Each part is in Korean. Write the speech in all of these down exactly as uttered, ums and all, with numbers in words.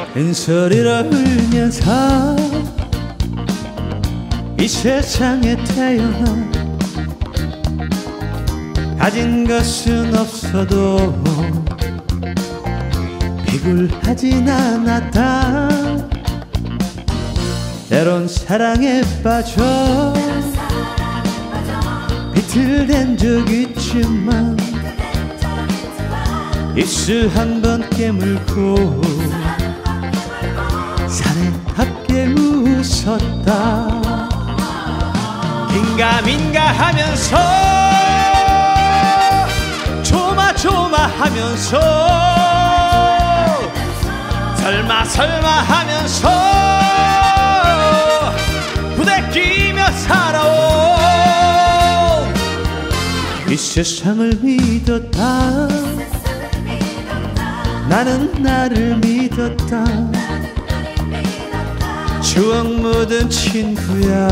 큰 소리로 울면서 이 세상에 태어나 가진 것은 없어도 비굴하진 않았다. 때론 사랑에 빠져 비틀댄 적 있지만 입술 한 번 깨물고 사내답게 웃었다. 긴가민가 하면서 조마조마하면서 설마 설마 하면서 부대끼며 살아온 이 세상을 믿었다. 나는 나를 믿었다. 추억 묻은 친구야,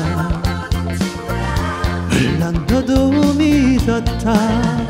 물론 너도 믿었다.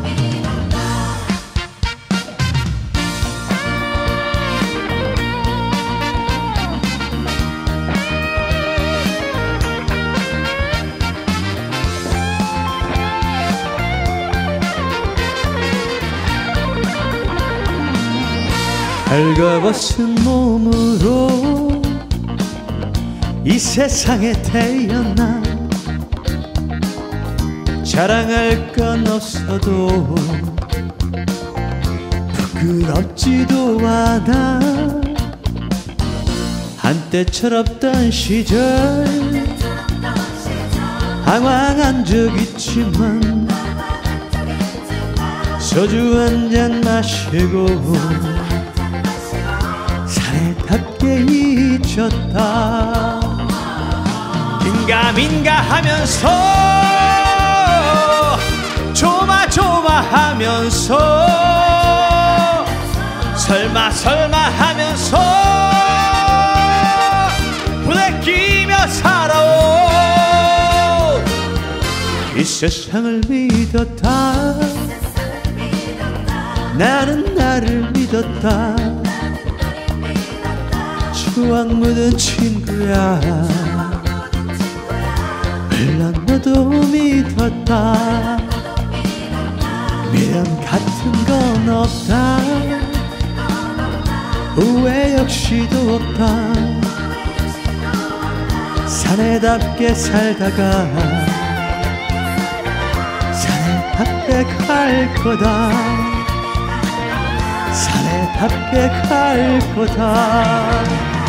헐거벗은 몸으로 이 세상에 태어나 자랑할 건 없어도 부끄럽지도 않아. 한때 철없던 시절 방황한 적 있지만 소주 한 잔 마시고 사내답게 잊었다. 긴가민가 하면서 조마조마하면서 설마 설마 하면서 부대끼며 살아온 이 세상을 믿었다. 나는 나를 믿었다. 추억 묻은 친구야, 물론 너도 믿었다. 미련 같은 건 없다. 후회 역시도 없다. 사내답게 살다가 사내답게 갈 거다. 사내답게 갈 거다.